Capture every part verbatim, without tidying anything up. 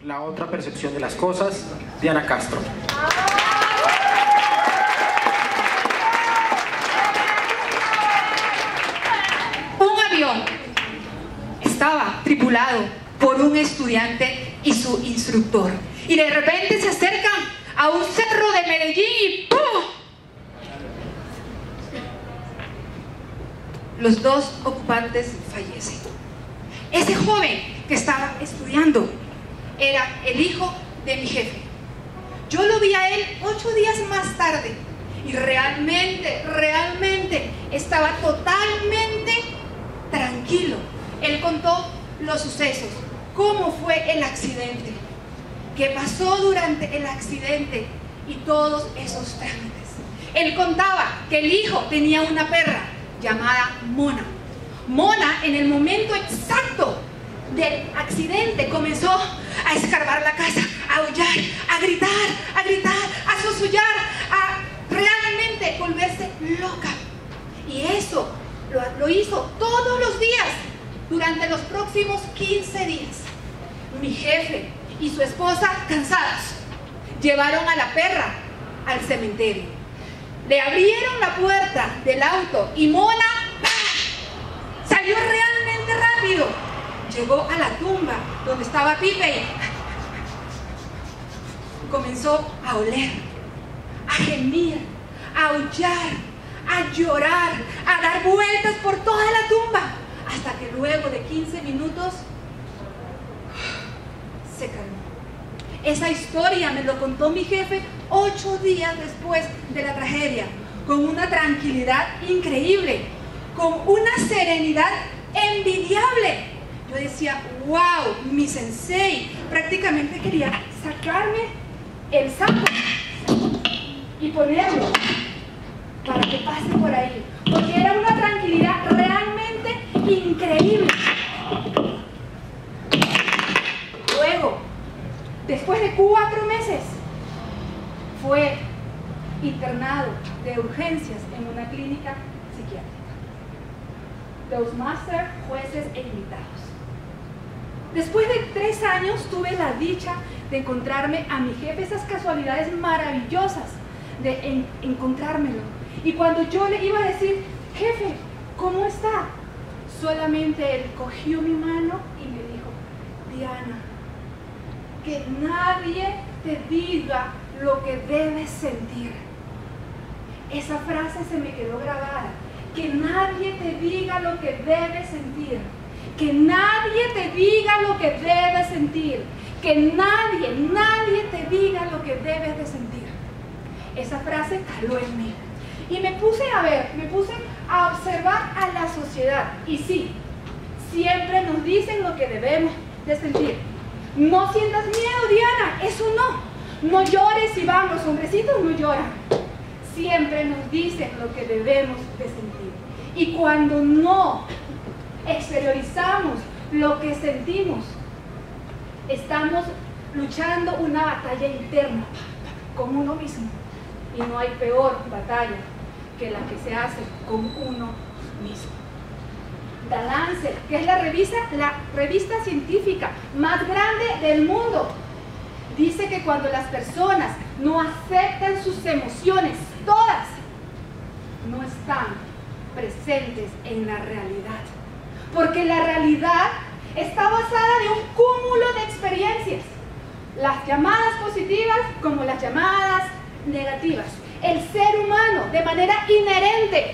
La otra percepción de las cosas, Diana Castro. Un avión estaba tripulado por un estudiante y su instructor. Y de repente se acercan a un cerro de Medellín y ¡pum! Los dos ocupantes fallecen. Ese joven que estaba estudiando era el hijo de mi jefe. Yo lo vi a él ocho días más tarde y realmente, realmente estaba totalmente tranquilo. Él contó los sucesos, cómo fue el accidente, qué pasó durante el accidente y todos esos trámites. Él contaba que el hijo tenía una perra llamada Mona. Mona, en el momento exacto del accidente, comenzó a escarbar la casa, a aullar, a gritar, a gritar, a susurrar, a realmente volverse loca. Y eso lo, lo hizo todos los días durante los próximos quince días. Mi jefe y su esposa, cansadas, llevaron a la perra al cementerio. Le abrieron la puerta del auto y Mona ¡pah! Salió realmente rápido. Llegó a la tumba donde estaba Pipe y comenzó a oler, a gemir, a aullar, a llorar, a dar vueltas por toda la tumba, hasta que luego de quince minutos se calmó. Esa historia me lo contó mi jefe ocho días después de la tragedia, con una tranquilidad increíble, con una serenidad envidiable. Yo decía, wow, mi sensei prácticamente quería sacarme el saco y ponerlo para que pase por ahí, porque era una tranquilidad realmente increíble. Luego, después de cuatro meses, fue internado de urgencias en una clínica psiquiátrica. Toastmasters, jueces e invitados. Después de tres años tuve la dicha de encontrarme a mi jefe, esas casualidades maravillosas de en, encontrármelo. Y cuando yo le iba a decir, jefe, ¿cómo está? Solamente él cogió mi mano y me dijo, Diana, que nadie te diga lo que debes sentir. Esa frase se me quedó grabada. Que nadie te diga lo que debes sentir. Que nadie te diga lo que debes sentir. Que nadie, nadie te diga lo que debes de sentir. Esa frase caló en mí. Y me puse a ver, me puse a observar a la sociedad. Y sí, siempre nos dicen lo que debemos de sentir. No sientas miedo, Diana, eso no. No llores, y van, los hombrecitos no lloran. Siempre nos dicen lo que debemos de sentir. Y cuando no exteriorizamos lo que sentimos, estamos luchando una batalla interna con uno mismo. Y no hay peor batalla que la que se hace con uno mismo. The Lancet, que es la revista, la revista científica más grande del mundo, dice que cuando las personas no aceptan sus emociones, todas, no están presentes en la realidad. Porque la realidad está basada en un cúmulo de experiencias, las llamadas positivas como las llamadas negativas. El ser humano, de manera inherente,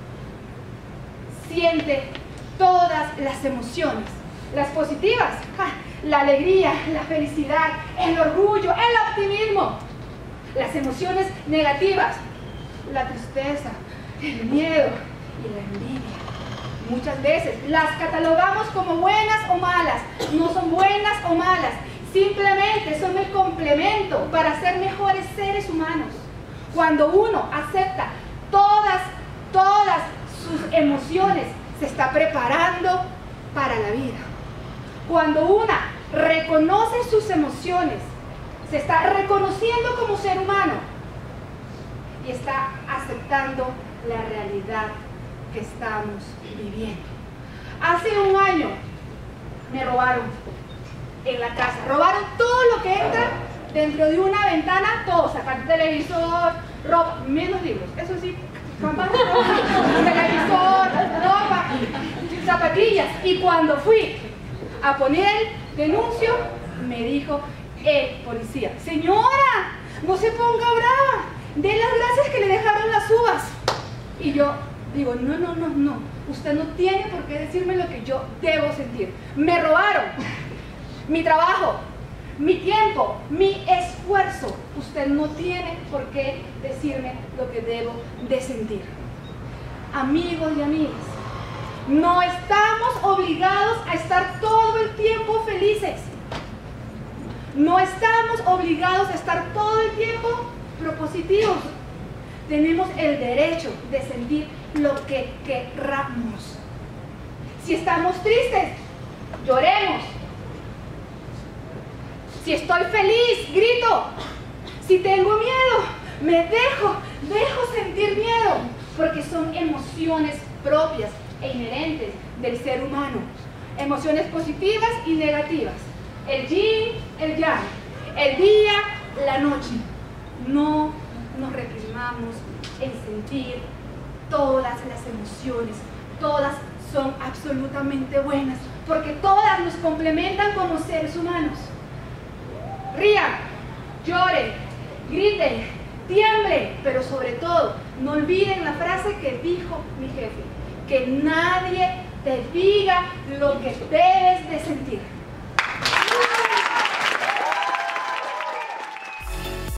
siente todas las emociones. Las positivas, ¡ja!, la alegría, la felicidad, el orgullo, el optimismo. Las emociones negativas, la tristeza, el miedo y la envidia. Muchas veces las catalogamos como buenas o malas. No son buenas o malas, simplemente son el complemento para ser mejores seres humanos. Cuando uno acepta todas, todas sus emociones, se está preparando para la vida. Cuando una reconoce sus emociones, se está reconociendo como ser humano y está aceptando la realidad que estamos viviendo. Hace un año me robaron en la casa. Robaron todo lo que entra dentro de una ventana, todo, sacar televisor, ropa, menos libros, eso sí, ropa, televisor, ropa, zapatillas. Y cuando fui a poner el denuncio, me dijo el policía: señora, no se ponga brava, dé las gracias que le dejaron las uvas. Y yo digo, no, no, no, no, usted no tiene por qué decirme lo que yo debo sentir. Me robaron mi trabajo, mi tiempo, mi esfuerzo. Usted no tiene por qué decirme lo que debo de sentir. Amigos y amigas, no estamos obligados a estar todo el tiempo felices. No estamos obligados a estar todo el tiempo propositivos. Tenemos el derecho de sentir lo que querramos. Si estamos tristes, lloremos. Si estoy feliz, grito. Si tengo miedo, me dejo, dejo sentir miedo, porque son emociones propias e inherentes del ser humano. Emociones positivas y negativas. El yin, el yang. El día, la noche. No nos reprimamos en sentir todas las emociones. Todas son absolutamente buenas, porque todas nos complementan como seres humanos. Rían, lloren, griten, tiemblen, pero sobre todo, no olviden la frase que dijo mi jefe: que nadie te diga lo que debes de sentir.